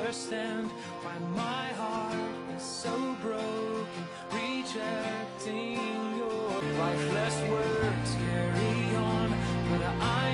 understand why my heart is so broken, rejecting your lifeless words carry on, but I